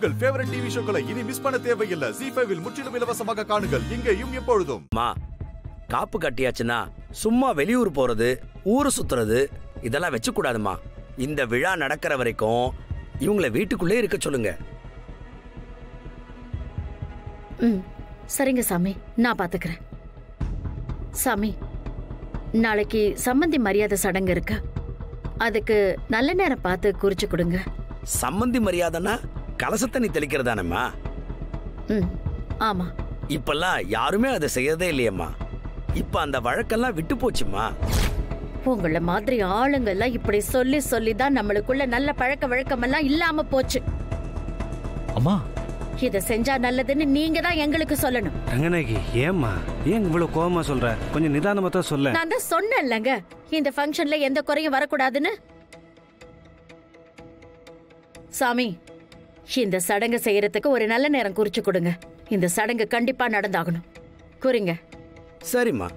உங்கள் favourite TV ஷோக்களை இனி miss பண்ண தேவையில்லை. ஜீ5 முற்றிலும் இலவசமாக காணுங்கள், இங்கேயும் எப்பொழுதும். காப்பு கட்டியாச்சுன்னா சும்மா வெளியூர் போறது, ஊரு சுத்துறது இதெல்லாம் வச்சு கூடாதுமா. இந்த விழா நடக்கிற வரைக்கும் இவங்களை வீட்டுக்குள்ளே இருக்க சொல்லுங்க. சரிங்க சாமி, நான் பாத்துக்கிறேன். சாமி, நாளைக்கு சம்பந்தி மரியாதை சடங்கு இருக்கு. அதுக்கு நல்ல நேரம் பார்த்து குறிச்சு கொடுங்க. சம்பந்தி மரியாதைன்னா கலசத்தண்ணி தெளிக்கிறதானம்மா? ஆமா. இப்பெல்லாம் யாருமே அதை செய்யறதே இல்லையம்மா. இப்ப அந்த வழக்கெல்லாம் விட்டு போச்சுமா. உங்கள மாதிரி ஆளுங்கெல்லாம் இப்படி சொல்லி சொல்லிதான் நம்மளுக்குள்ள நல்ல பழக்க வழக்கமெல்லாம் இல்லாம போச்சு. அம்மா, இத செஞ்சா நல்லதுன்னு நீங்க தான் எங்களுக்கு சொல்லணும். ரங்கநாயகி, ஏம்மா ஏன் இவ்வளவு கோவமா சொல்ற? கொஞ்சம் நிதானமா தான் சொல்ல. நான் தான் சொன்னேன்லங்க, இந்த ஃபங்க்ஷன்ல எந்த குறையும் வரக்கூடாதுன்னு. சாமி, இந்த சடங்கு செய்யறதுக்கு ஒரு நல்ல நேரம் குறிச்சு கொடுங்க. இந்த சடங்கு கண்டிப்பா நடந்தாகணும். குறிங்க. சரிம்மா.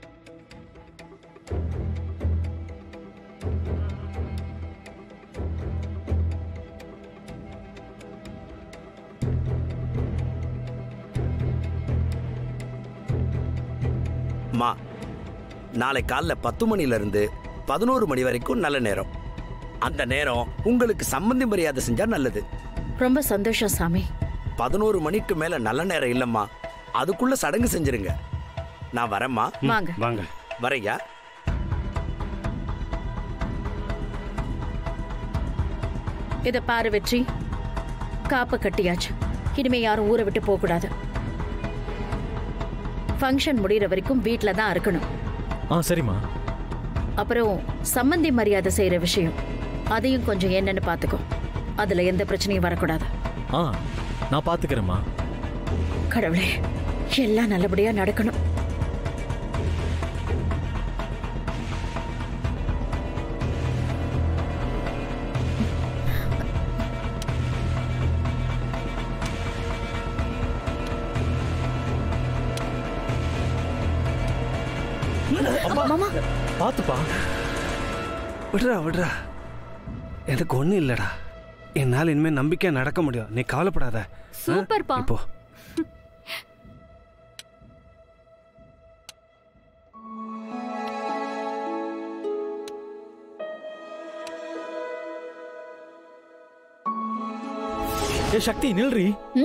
நாளை காலைல 10 மணில இருந்து 11 மணி வரைக்கும் நல்ல நேரம். அந்த நேரம் உங்களுக்கு சம்பந்தி மரியாதை செஞ்சா நல்லது. ரொம்ப சந்தோஷம் சாமி. 11 மணிக்கு மேல நல்ல நேரம் இல்லம்மா. அதுக்குள்ள சடங்கு செஞ்சிருங்க. நான் வரேம்மா. வாங்க வாங்க. வரையா? இத பாரு வெற்றி, காப்பு கட்டியாச்சு. இனிமே யாரும் ஊரை விட்டு போக கூடாது. ஃபங்க்ஷன் முடிகிற வரைக்கும் வீட்டில் தான் இருக்கணும். சரிம்மா. அப்புறம் சம்பந்தி மரியாதை செய்யற விஷயம், அதையும் கொஞ்சம் என்னன்னு பாத்துக்கோ. அதுல எந்த பிரச்சனையும் வரக்கூடாது. நான் பாத்துக்கிறேம்மா. கடவுளே, எல்லாம் நல்லபடியா நடக்கணும். மாமா, பாத்துப்பா. விடுறா விடுறா, எனக்கு ஒண்ணும் இல்லடா. என்னால இனிமே நம்பிக்கையா நடக்க முடியும். நீ கவலைப்படாத. சூப்பர்ப்பா. இப்போ சக்தி நில்றி.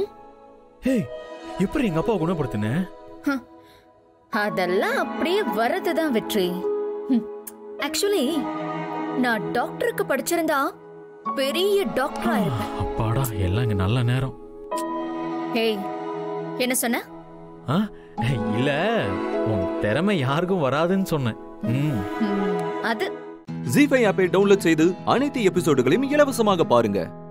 எப்படி எங்க அப்பா குணப்படுத்தின? அதெல்லாம் அப்படியே வரதுதான் வெற்றி. ஆக்சுவலி நான் டாக்டருக்கு படிச்சிருந்தா பெரிய டாக்டர் ஆயிருப்பேன். அப்பாடா, எல்லாம் இங்க நல்ல நேரம். ஏய், என்ன சொன்ன? இல்ல, உன் திறமை யாருக்கும் வராதுன்னு சொன்னேன். அது ஜீ5 ஆப்பை டவுன்லோட் செய்து அனைத்து எபிசோடுகளையும் இலவசமாக பாருங்க.